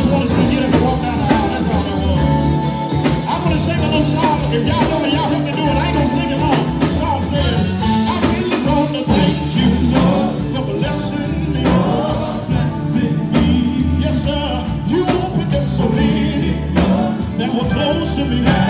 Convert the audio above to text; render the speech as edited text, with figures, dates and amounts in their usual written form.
wanted you to get up and walk down the aisle. That's all that was. I'm going to sing a little song. If y'all know it, y'all help me do it. I ain't going to sing it long. The song says, I really want to thank you, Lord, for blessing me. Yes, sir. You opened up so many that were close to me.